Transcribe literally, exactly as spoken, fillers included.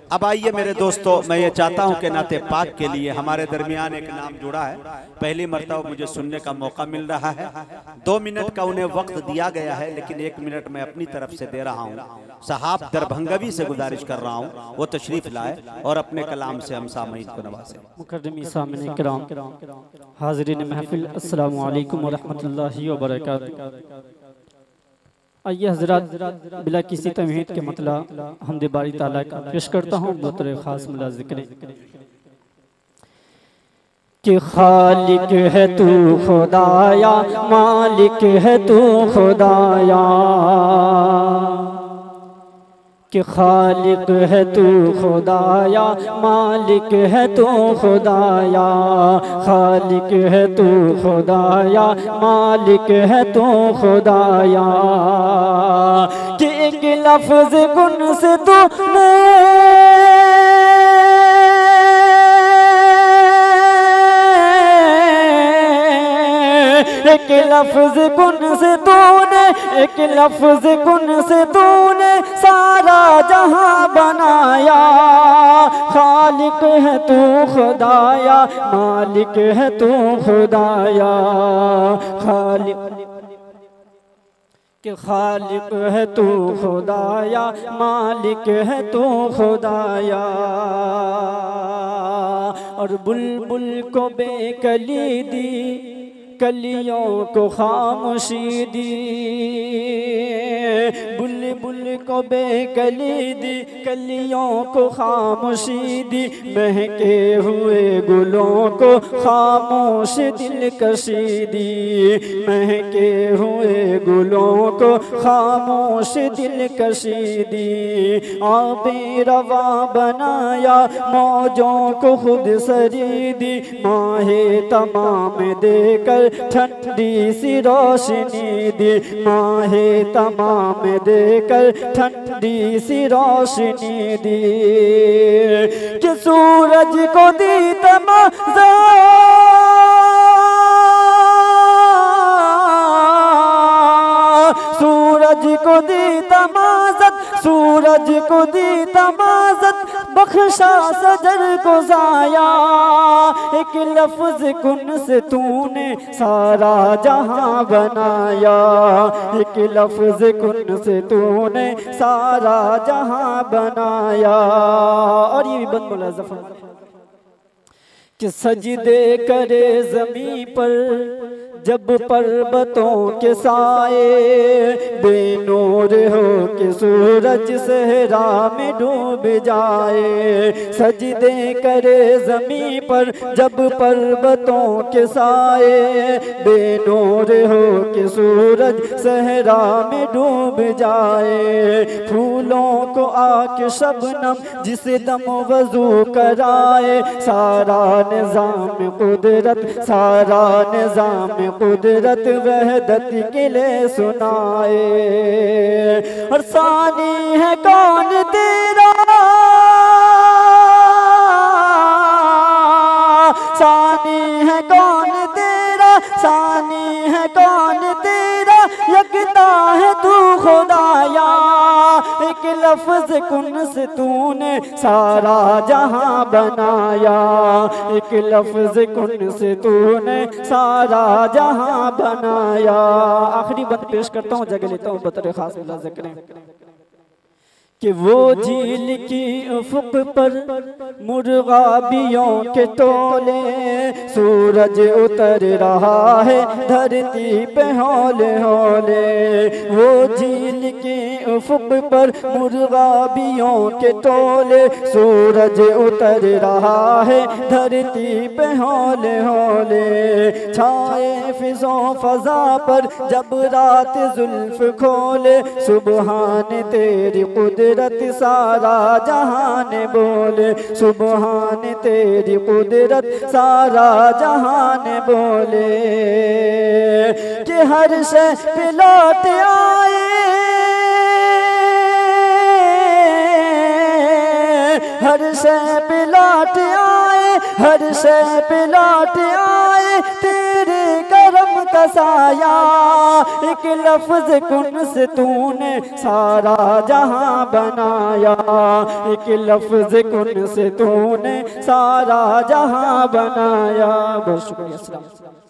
अब आइए मेरे दोस्तों, मैं ये चाहता हूँ कि नाते पाक के लिए हमारे दरमियान एक नाम जुड़ा है, पहली मरतबा मुझे सुनने का मौका मिल रहा है। दो मिनट का उन्हें वक्त दिया गया है, लेकिन एक मिनट मैं अपनी तरफ से दे रहा हूँ। साहब दरभंगवी से गुजारिश कर रहा हूँ वो तशरीफ लाए और अपने कलाम से हम सामईन को नवाजे। मुकर्रमी सामईन किराम, हाज़रीन महफिल, अस्सलामु अलैकुम व रहमतुल्लाहि व बरकातहू। आइए हजरात, बिला किसी तमहीद के मतला हमद बारी ताला का पेश करता हूँ बतौर खास मुला ज़िक्र कि खालिक है तू खुदाया, मालिक है तू खुदाया, कि खालिक है तू खुदाया, मालिक है तू खुदाया, खालिक है तू खुदाया, मालिक है तू खुदाया, कि एक लफ्ज़ गुन से तूने एक लफ्ज़ गुन से तूने एक लफ्ज़ गुन से तूने सारा जहां बनाया, खालिक है तू खुदाया, मालिक है तू खुदाया, खालिक कि खालिक है तू खुदाया, मालिक है तू खुदाया। और बुलबुल को बेकली दी, कलियों को खामोशी दी, बुलबुल को बेकली दी, कलियों को खामोशी दी, महके हुए गुलों को खामोश दिलकशी दी, महके हुए गुलों को खामोश दिलकशी दी। आबे रवा बनाया, मौजों को खुद सरी दी, माहे तमाम देकर ठंडी सी रोशनी दी, माहे तमाम देकर ठंडी सी रोशनी दी, कि सूरज को दी तमाज़ा, सूरज को दी तमाज़त, सूरज को दी तमाज़त, बख्शा सजर को ज़ाया, एक लफ्ज़ कुन से तूने सारा जहां बनाया, एक लफ्ज़ कुन से तूने सारा जहां बनाया। और ये भी बंद बोला ज़फ़र कि सजदे करे ज़मीं पर जब पर्वतों के साए, बेनूर हो के सूरज सहरा में डूब जाए, सजदे करे ज़मीं पर जब पर्वतों के साए, बेनूर हो के सूरज सहरा में डूब जाए, फूलों को आके शबनम जिस दम वज़ू कराए, सारा निज़ाम कुदरत, सारा निज़ाम कुदरत वहदत के लिए सुनाए। और सानी है कौन तेरा, सानी है कौन तेरा, सानी है कौन तेरा, यकता है तू खुदाया, एक लफ्ज़ कुन से तूने सारा जहां बनाया, एक लफ्ज़ कुन से तूने सारा जहां बनाया। आखिरी बंद पेश करता हूँ, जगह लेता हूँ बतौर खास मुला ज़िक्र कि वो झील की उफ़ुक़ पर मुर्ग़ाबियों के टोले, सूरज उतर रहा है धरती पे हौले हौले, वो झील की उफ़ुक़ पर मुर्ग़ाबियों के टोले, सूरज उतर रहा है धरती पे हौले हौले, छाए फिज़ों फ़ज़ा पर जब रात ज़ुल्फ़ खोले, सुबहान तेरी कुदरत सारा जहान बोले, सुबहान तेरी कुदरत सारा जहान बोले, कि हर शय पे लौट आए, हर शय पे लौट आए, हर शय पे लौट आए, तेरे करम का साया, एक लफ्ज कुन से तूने सारा जहां बनाया, एक लफ्ज कुन से तूने सारा जहां बनाया। बहुत शुक्रिया।